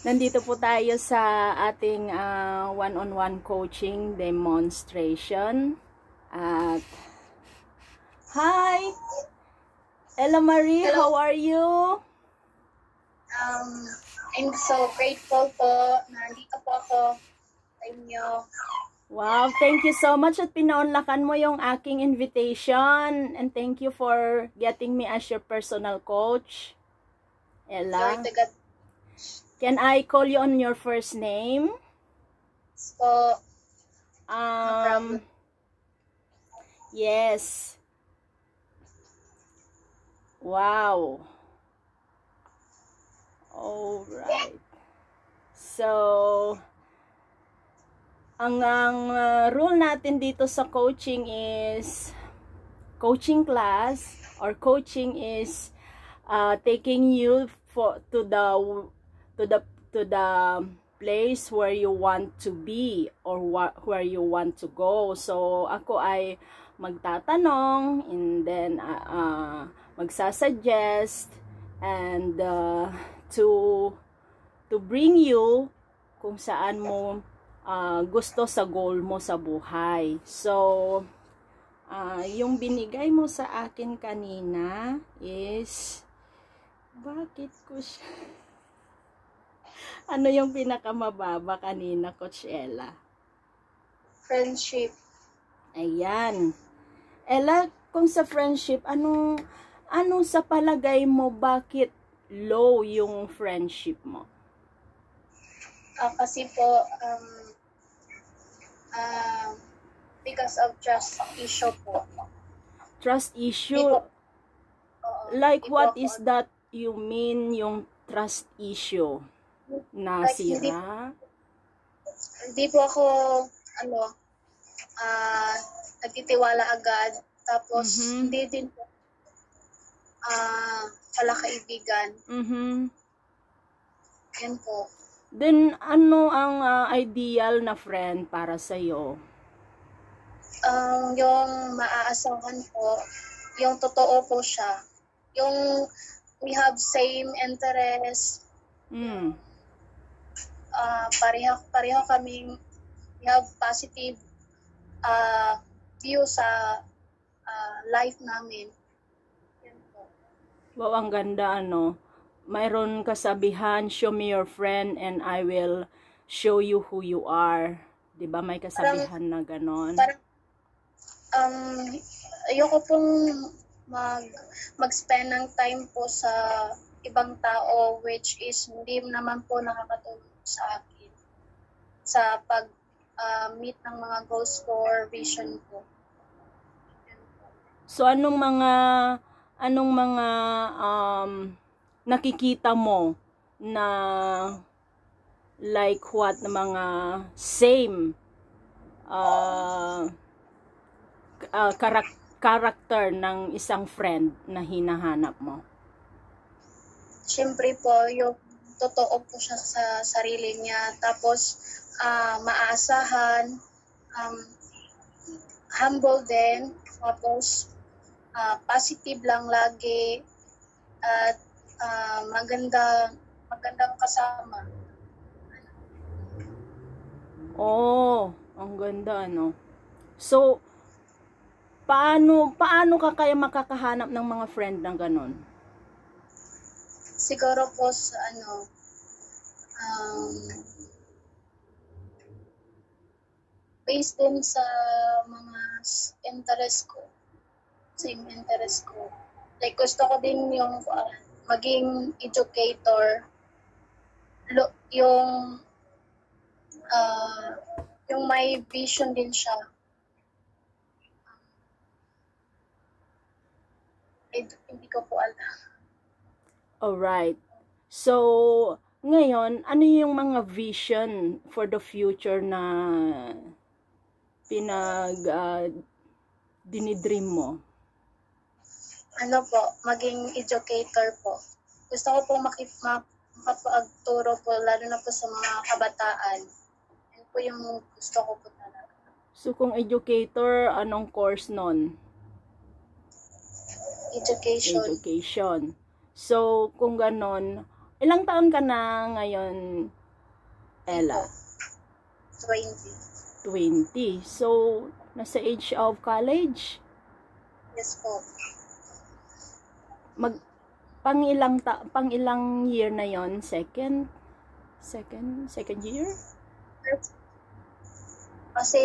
Nandito po tayo sa ating one-on-one coaching demonstration. At hi! Ella Marie, Hello. how are you? I'm so grateful po na nandito po ako sa inyo. Wow, thank you so much at pinaunlakan mo yung aking invitation. And thank you for getting me as your personal coach. Ella, Glory to God can I call you on your first name? po. Yes. Wow. All right. So, ang rule natin dito sa coaching is coaching class or coaching is taking you to the place where you want to be or where you want to go. So, ako ay magtatanong and then magsasuggest and to bring you kung saan mo gusto sa goal mo sa buhay. So, yung binigay mo sa akin kanina is bakit ko siya ano yung pinakamababa kanina, Coach Ella? Friendship. Ayan. Ella, kung sa friendship, anong sa palagay mo bakit low yung friendship mo? Kasi po, because of trust issue po. Trust issue? Like what is that you mean yung trust issue? Nasira? Hindi po ako, nagtitiwala agad. Tapos, hindi din po pala kaibigan. Yan po. Then, ano ang ideal na friend para sa'yo? Yung maaasahan po, yung totoo po siya. Yung we have same interest. Pareho kaming we have positive view sa life namin. Yan po. Wow, ang ganda, ano? Mayroon kasabihan, show me your friend and I will show you who you are. Diba may kasabihan na ganon? Parang, ayoko pong mag-spend ng time po sa ibang tao which is hindi naman po nakakatulong sa akin sa pag-meet ng mga goals ko or vision ko. So, anong mga nakikita mo na like what na mga same character ng isang friend na hinahanap mo? Siyempre po, yung totoo po siya sa sarili niya. Tapos, maasahan, humble din. Tapos, positive lang lagi. At magandang kasama. Oh, ang ganda, no? So, paano ka kaya makakahanap ng mga friend ng ganon? Siguro po sa based din sa mga interest ko. Same interest ko. Like, gusto ko din yung maging educator. Yung may vision din siya. Hindi ko po alam. Alright. So, ngayon, ano yung mga vision for the future na dinidream mo? Ano po, maging educator po. Gusto ko po makapagturo po, lalo na po sa mga kabataan. Yan po yung gusto ko po talaga. So, kung educator, anong course nun? Education. Education. So, kung ganon, Ilang taon ka na ngayon, Ella? 20. 20. So, nasa age of college? Yes po. Pang ilang year na yon? Second year? Kasi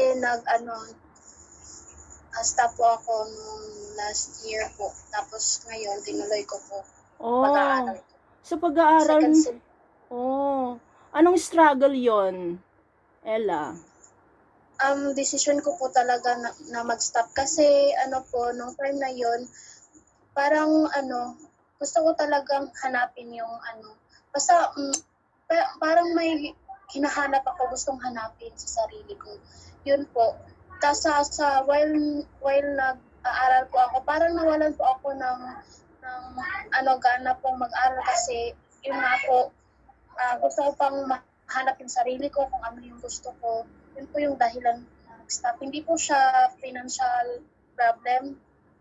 stop po ako nung last year po. Tapos ngayon, tinuloy ko po pag-aaral. Sa pag-aaral? Second sem. Anong struggle yon, Ella? Decision ko po talaga na mag-stop kasi nung time na yon, parang gusto ko talagang hanapin yung basta parang may hinahanap ako, gustong hanapin sa sarili ko. Yun po. Tapos while nag-aaral po ako, parang nawalan po ako ng gana pong mag-aral kasi yun nga po, gusto ko pang mahanap yung sarili ko kung ano yung gusto ko. Yun po yung dahilan na nag-stop. Hindi po siya financial problem.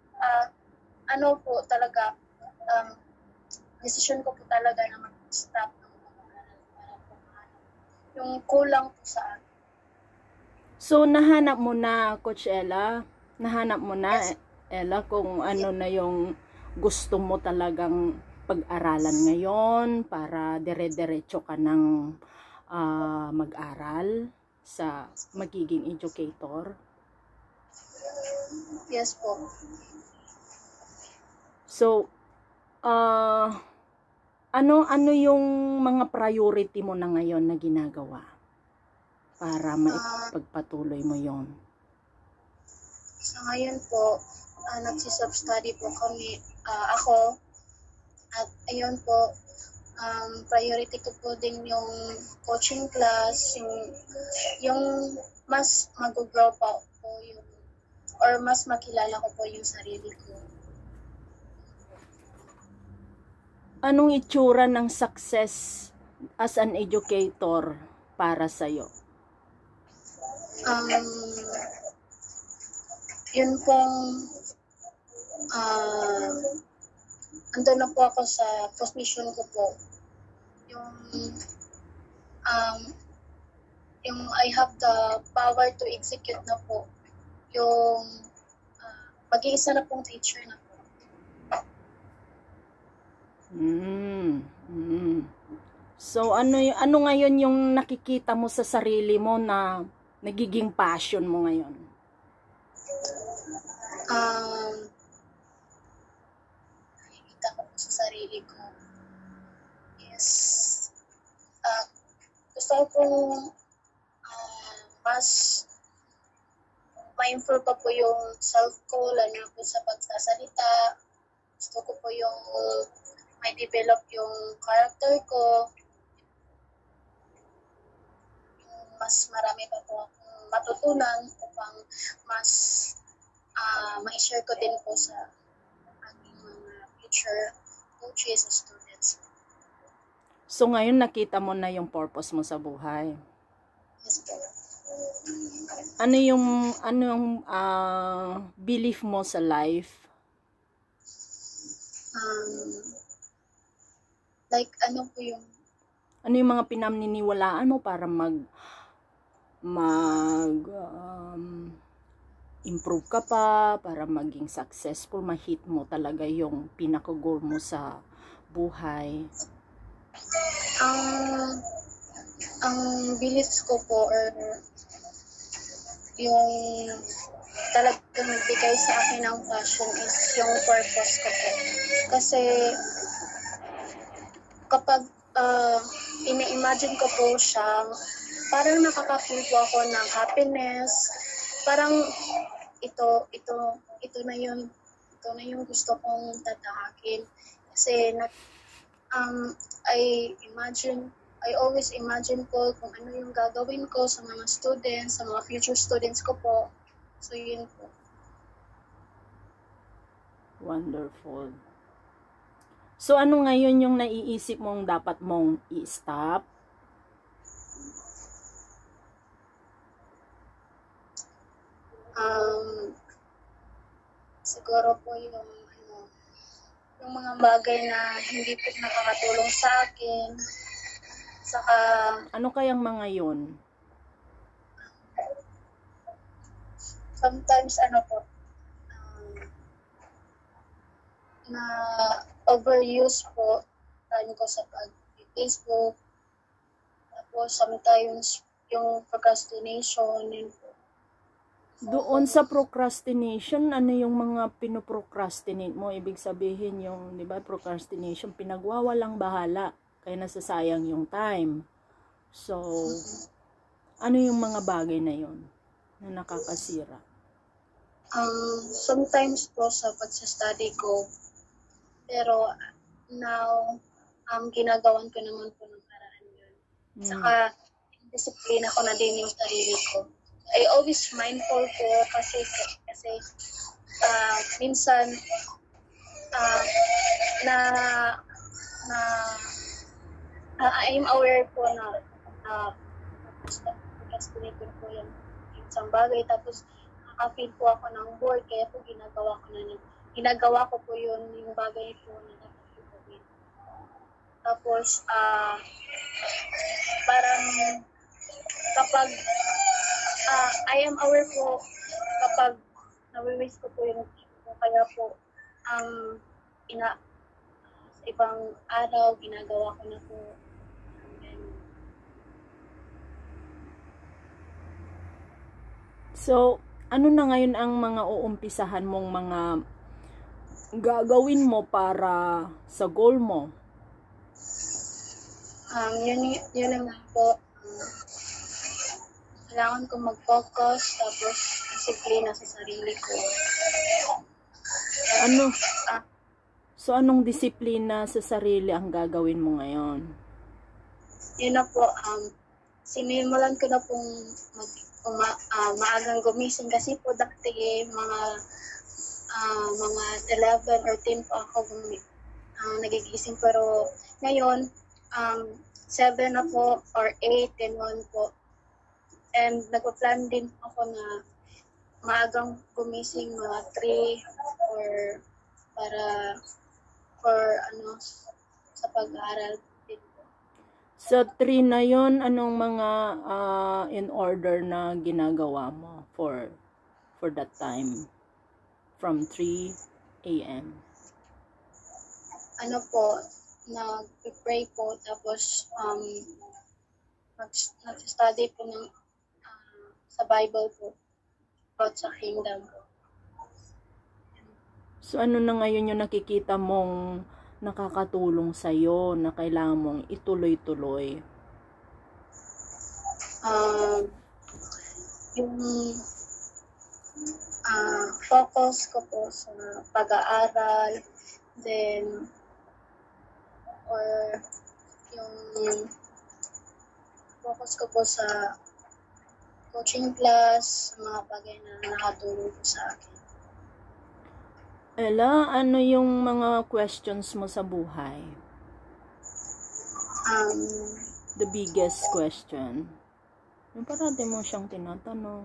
Po talaga, decision ko po talaga na mag-stop ng pag-aaral para po yung kulang po sa akin. So, nahanap mo na, Coach Ella? Nahanap mo na, Yes. Ella, kung ano na yung gusto mo talagang pag-aralan ngayon para dire-diretso ka ng mag-aral sa magiging educator? Yes po. So, ano yung mga priority mo na ngayon na ginagawa para maipagpatuloy mo yon? So ngayon po, nagsi-self-study po kami, ako, at ayun po, priority ko po din yung coaching class, yung mas mag-grow pa po yung, or mas makilala ko po yung sarili ko. Anong itsura ng success as an educator para sa'yo? Yun pong andun na po ako sa position ko po. Yung I have the power to execute na po. Yung mag-iisa na pong teacher na po. So ano ngayon yung nakikita mo sa sarili mo na nagiging passion mo ngayon? Nakikita ko po sa sarili ko is gusto ko pong mas ma-improve pa po yung self ko, lalo na po sa pagsasalita. Gusto ko po yung may develop yung character ko. Mas marami pa po akong matutunan upang mas ma-share ko din po sa aking mga future coaches and students. So ngayon nakita mo na yung purpose mo sa buhay. Yes po. Ano yung belief mo sa life? Like ano po yung mga pinaniniwalaan mo para improve ka pa, para maging successful, ma-hit mo talaga yung pinaka-goal mo sa buhay? Ang beliefs ko po, or yung talagang nagbigay sa akin ng passion is yung purpose ko po. Kasi kapag ina-imagine ko po siya, parang nakaka-feel po ako ng happiness. Parang ito na yung gusto kong tatahakin. Kasi I always imagine po kung ano yung gagawin ko sa mga students, sa mga future students ko po. So yun po. Wonderful. So ano ngayon yung naiisip mong dapat mong i-stop? Siguro po yung yung mga bagay na hindi po nakakatulong sa akin. Saka, Ano kayang mga yun? sometimes, na overuse po time ko sa pag-Facebook. Tapos, sometimes, yung procrastination, yun po. Doon sa procrastination, ano yung mga pinoprocrastinate mo? Ibig sabihin yung, di ba, procrastination, pinagwawalang bahala, kaya nasasayang yung time. So, ano yung mga bagay na yon na nakakasira? Sometimes po sa pagsa-study ko, pero now, ginagawan ko naman po ng paraan yun. Saka, disiplina ko na din yung sarili ko. I always mindful po kasi minsan I'm aware po na procrastinator po yung isang bagay, tapos nakaka-feel po ako ng bored, kaya po ginagawa ko po yun, yung bagay po na dapat gawin. Tapos parang kapag I am aware po kapag nawi-waste ko po yung time ko, kaya po sa ibang araw ginagawa ko na po. So, ano na ngayon ang mga uumpisahan mong mga gagawin mo para sa goal mo? Yun naman po. Kailangan ko mag-focus, tapos disiplina sa sarili ko. So, anong disiplina sa sarili ang gagawin mo ngayon? Yun na po, sinimulan ko na pong maagang gumising, kasi po dati mga 11 or 10 pa ako nagigising, pero ngayon 7 na po or 8, 10 po. And nagpa-plan din ako na maagang gumising mga 3 or sa pag-aaral din po. Sa 3 na yon, anong mga in order na ginagawa mo for that time from 3 a.m.? Nag-pray po, tapos nag-study po sa Bible po, about sa kingdom po. So, ano na ngayon yung nakikita mong nakakatulong sa'yo na kailangan mong ituloy-tuloy? Yung focus ko po sa pag-aaral, then or yung focus ko po sa coaching class, mga bagay na nakatulong po sa akin. Ella, ano yung mga questions mo sa buhay? The biggest question. Yung parati mo siyang tinatanong.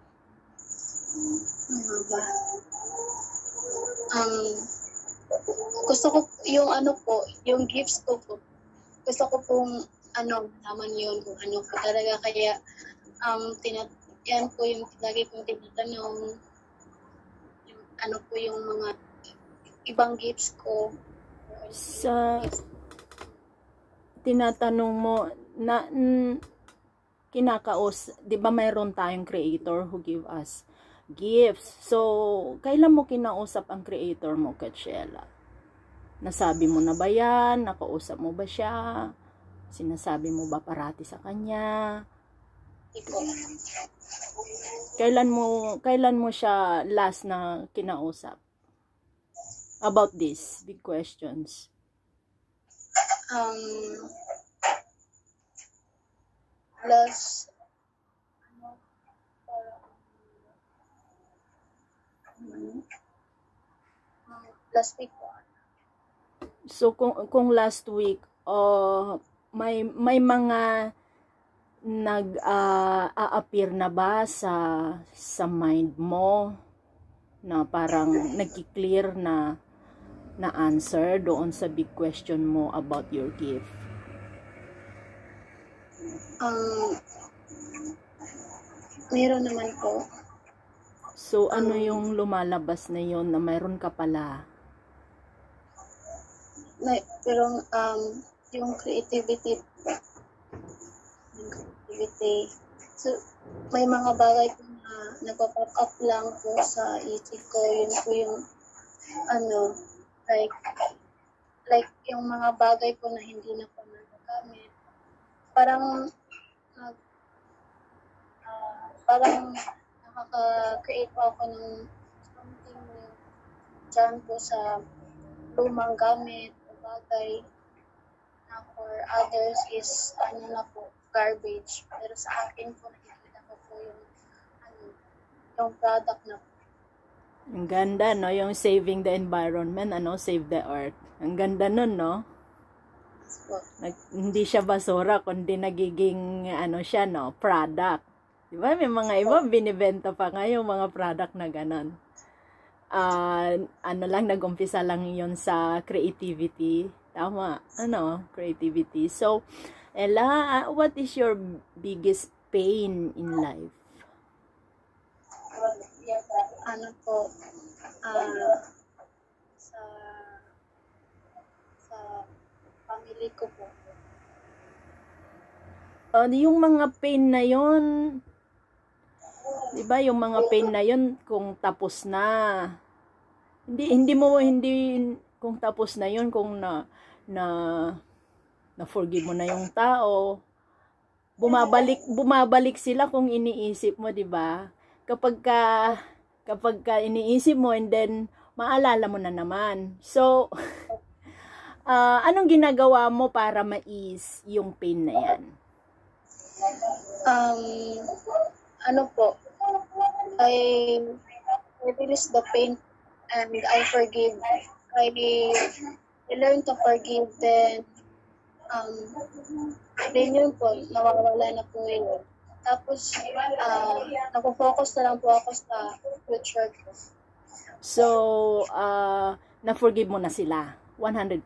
Gusto ko yung yung gifts ko po. Gusto ko pong naman yun kung ano po talaga, kaya yan po yung lagi kong tinatanong, yung po yung mga ibang gifts ko. Sa tinatanong mo na di ba mayroon tayong creator who give us gifts? So, kailan mo kinausap ang creator mo, Katshela? Nasabi mo na ba yan? Nakausap mo ba siya? Sinasabi mo ba parati sa kanya? Kailan mo siya last na kinausap about this big questions? Last week po. So kung last week, may mga nag-a-appear na ba sa mind mo na parang nagki-clear na na answer doon sa big question mo about your gift? Meron naman po. So, ano yung lumalabas na yon na mayroon ka pala? Pero yung creativity. So, may mga bagay po na nagpa-pop up lang po sa isip ko. Yun po yung like yung mga bagay po na hindi na po nagagamit. Parang nakaka-create po ako ng something new dyan po sa lumang gamit o bagay na for others is na po, garbage. Pero sa akin po nakikita ko po yung product na po. Ang ganda, no? Yung saving the environment, save the earth. Ang ganda nun, no? Hindi siya basura, kundi nagiging, siya, no? Product. Diba? May mga iba, binibenta pa nga yung mga product na ganon. Nag-umpisa lang yon sa creativity. Tama, creativity. So, Ella, what is your biggest pain in life? Sa family ko po. Yung mga pain na yon, diba, yung mga pain na yon kung tapos na, hindi kung tapos na yon, kung na forgive mo na yung tao, bumabalik sila kung iniisip mo, diba? Kapag ka iniisip mo and then maalala mo na naman. So, anong ginagawa mo para ma-ease yung pain na yan? I release the pain and I forgive. I learn to forgive, then yun po, nawawala na po yun. Tapos, nag-focus na lang po ako sa future ko. So, na-forgive mo na sila, 100%.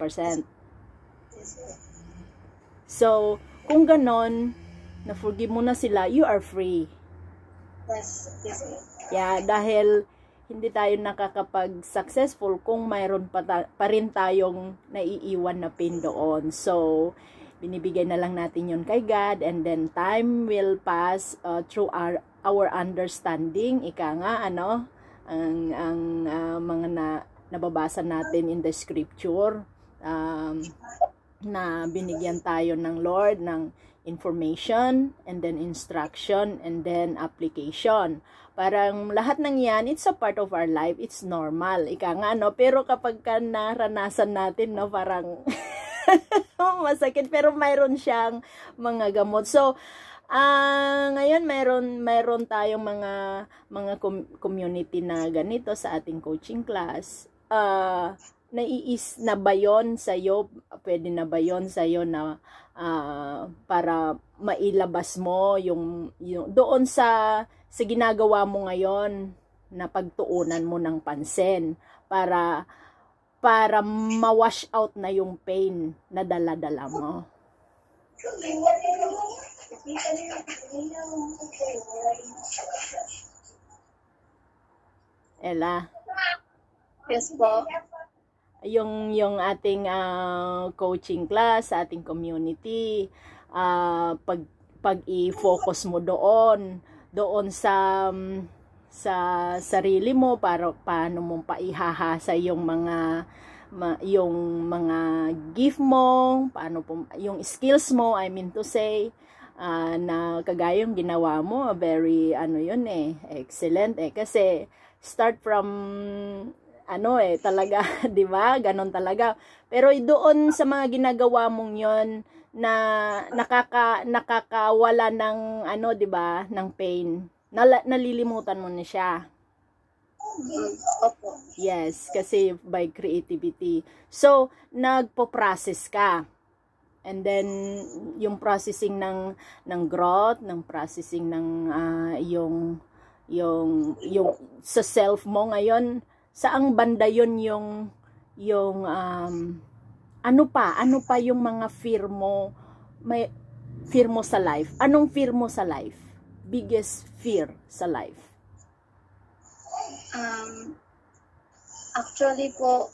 So, kung ganon, na-forgive mo na sila, you are free. Yes. Yeah, dahil hindi tayo nakakapag-successful kung mayroon pa rin tayong naiiwan na pain doon. So, binibigay na lang natin yun kay God, and then time will pass through our understanding. Ika nga, ang mga nababasa natin in the scripture, na binigyan tayo ng Lord ng information, and then instruction, and then application. Parang lahat ng yan, it's a part of our life, it's normal. Ika nga, pero kapag naranasan natin, parang masakit, pero mayroon siyang mga gamot. So, ngayon mayroon tayong mga community na ganito sa ating coaching class. Naiis na ba yun sa'yo? Pwede na ba yun sa'yo na para mailabas mo yung doon sa ginagawa mo ngayon na pagtuunan mo ng pansin para ma-wash out na yung pain na dala-dala mo? Ella? Yes po. Yung ating coaching class, ating community, pag i-focus mo doon sa sarili mo, para paano mo paihahasa yung mga gift mo, paano yung skills mo, I mean to say, na kagaya yung ginawa mo, very excellent kasi start from talaga, 'di ba? Ganon talaga. Pero doon sa mga ginagawa mong 'yon na nakakawala ng 'di ba, ng pain. Nalilimutan mo na siya. Yes, kasi by creativity. So, nagpo-process ka. And then yung processing ng growth, ng processing ng yung sa self mo ngayon, saang banda yun yung yung ano pa yung mga fear mo, may fear mo sa life? Anong fear mo sa life? Biggest fear sa life? Actually po,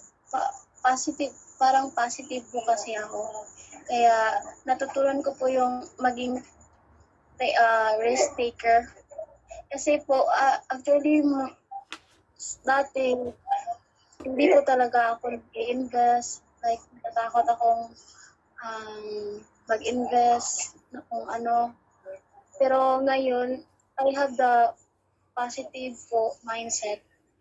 parang positive po kasi ako. Kaya natutunan ko po yung maging risk taker. Kasi po, actually, dati, hindi po talaga ako nag-invest. Like, natatakot akong mag-invest na kung ano. Pero ngayon, I have the positive po mindset.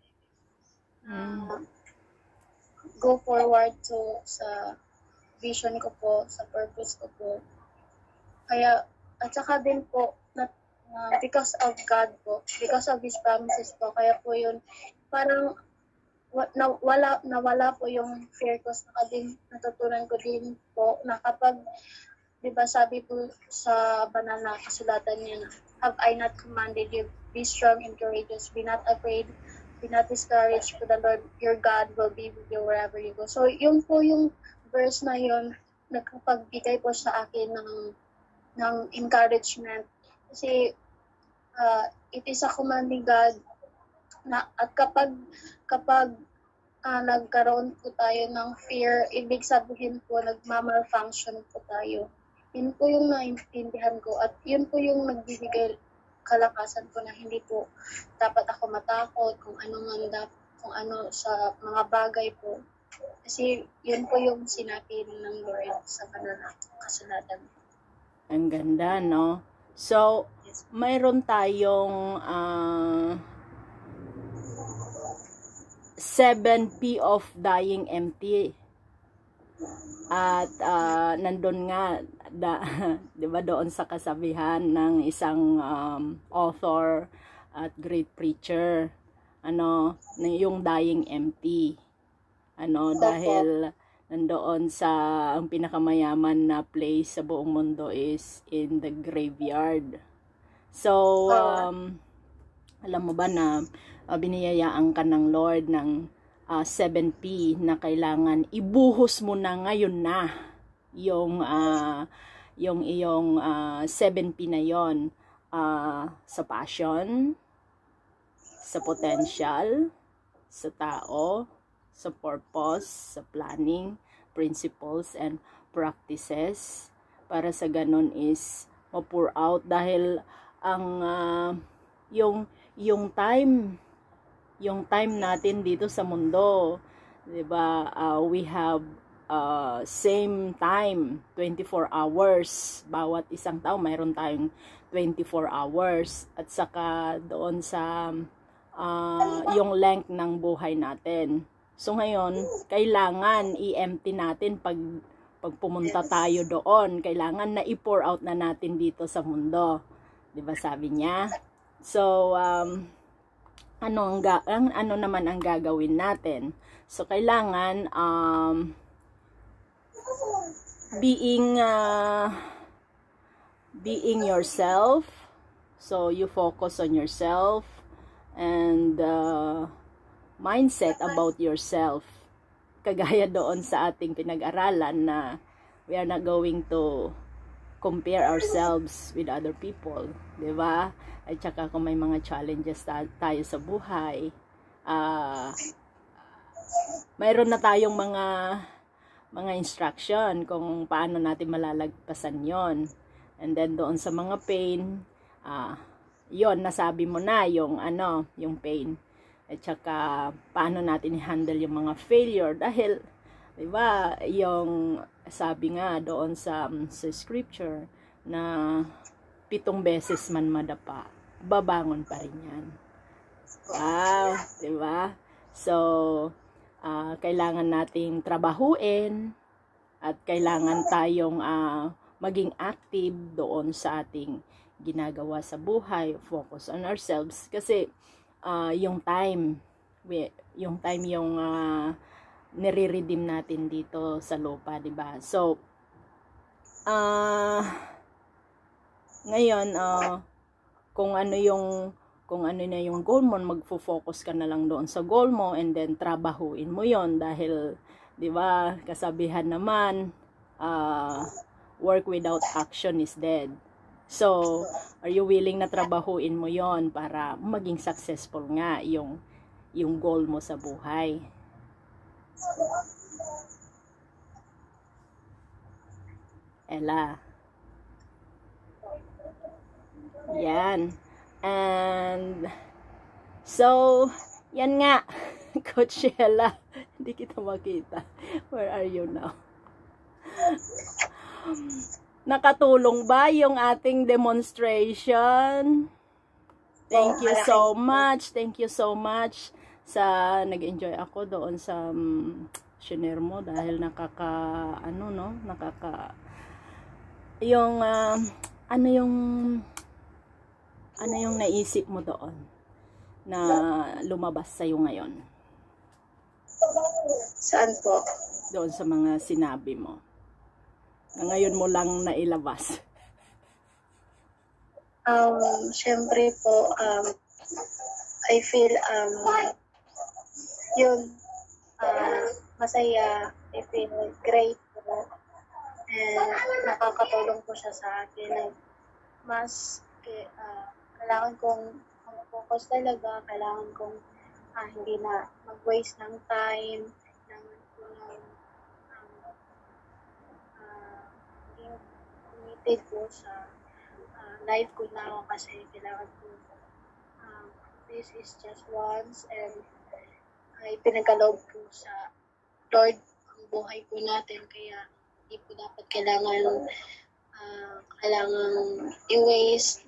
Go forward to sa vision ko po, sa purpose ko po. Kaya, at saka din po, because of God po, because of His promises po, kaya po yun, parang nawala po yung fear ko. Saka din, natutunan ko din po na kapag, di ba sabi po sa banal na kasulatan niya na, have I not commanded you, be strong and courageous, be not afraid, be not discouraged, for the Lord your God will be with you wherever you go. So, yun po yung verse na yun, nagpagbigay po sa akin ng encouragement. Kasi, it is a command ni God na, at kapag nagkaroon po tayo ng fear, ibig sabihin po nagmamalfunction po tayo. Yun po yung naintindihan ko at yun po yung nagbibigay kalakasan ko na hindi po dapat ako matakot kung ano sa mga bagay po. Kasi yun po yung sinabi ng Lord sa banal na kasulatan. Ang ganda, no? So, mayroon tayong 7P of dying empty. At nandun nga, 'di ba doon sa kasabihan ng isang author at great preacher, yung dying empty. Dahil nandoon sa ang pinakamayaman na place sa buong mundo is in the graveyard. So, alam mo ba na biniyayaan ka ng Lord ng 7P na kailangan ibuhos mo na ngayon na yung iyong 7P na yon, sa passion, sa potential, sa tao, sa purpose, sa planning, principles, and practices, para sa ganun is ma-pour out. Dahil ang yung time natin dito sa mundo, 'di ba, we have same time, 24 hours. Bawat isang tao mayroon tayong 24 hours, at saka doon sa yung length ng buhay natin. So ngayon, kailangan i-empty natin pag pumunta tayo doon. Kailangan na i-pour out na natin dito sa mundo. 'Di ba sabi niya? So ano naman ang gagawin natin? So kailangan being yourself. So you focus on yourself and mindset about yourself. Kagaya doon sa ating pinag-aralan na we are not going to compare ourselves with other people, 'di ba? At saka kung may mga challenges tayo sa buhay, mayroon na tayong mga instruction kung paano natin malalagpasan 'yon. And then doon sa mga pain, yon nasabi mo na yung pain. At saka paano natin i-handle yung mga failure, dahil 'di ba yung sabi nga doon sa scripture na 7 beses man madapa, babangon pa rin yan. Wow, 'di ba? So kailangan nating trabahuin at kailangan tayong maging active doon sa ating ginagawa sa buhay, focus on ourselves, kasi yung time yung nire-redeem natin dito sa lupa, 'di ba? So ngayon kung ano yung kung ano na yung goal mo, magfo-focus ka na lang doon sa goal mo and then trabahuin mo yon dahil, di ba, kasabihan naman, work without action is dead. So, are you willing na trabahuin mo yon para maging successful nga yung goal mo sa buhay? Ella. Yan. And, so, yan nga, Coach Ella, hindi kita makita. Where are you now? Nakatulong ba yung ating demonstration? Thank you so much. Thank you so much sa nag-enjoy ako doon sa share mo dahil ano yung naisip mo doon na lumabas sa'yo ngayon? Saan po? Doon sa mga sinabi mo. Na ngayon mo lang nailabas. Syempre po, I feel, masaya, I feel great po. And nakakatulong po siya sa akin. Mas, kailangan kong mag-focus talaga, kailangan kong hindi na mag-waste ng time, kailangan ko lang being committed po sa life ko na kasi kailangan ko this is just once and ay pinagkaloob po sa Lord ang buhay po natin kaya hindi po dapat kailangan i-waste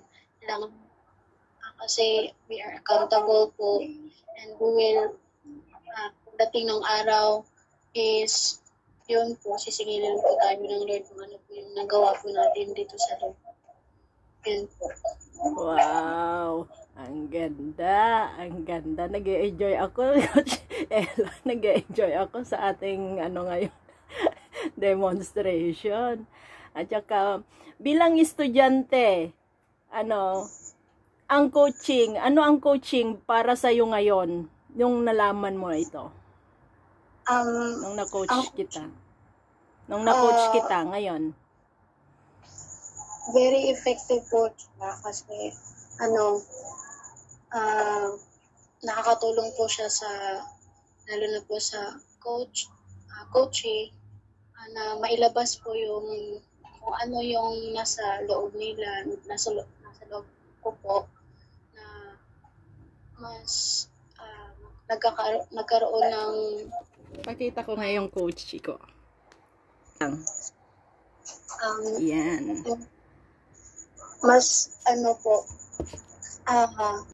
kasi we are accountable po and we will pagdating ng araw is yun po, sisingilin po tayo ng Lord kung ano po yung nagawa po natin dito sa Lord. Yun po. Wow! Ang ganda! Ang ganda! Nag-e-enjoy ako. Ella, nag-e-enjoy ako sa ating ngayon demonstration. At saka, bilang estudyante, ano ang coaching para sa iyo ngayon yung nalaman mo ito? Nung na-coach kita. Nung na-coach kita ngayon. Very effective po siya kasi nakakatulong po siya sa lalo na po sa coaching na mailabas po yung kung ano yung nasa loob nila, nasa loob ko po na mas nagkaroon ng pakita ko nga yung coach ko. Yan. Mas po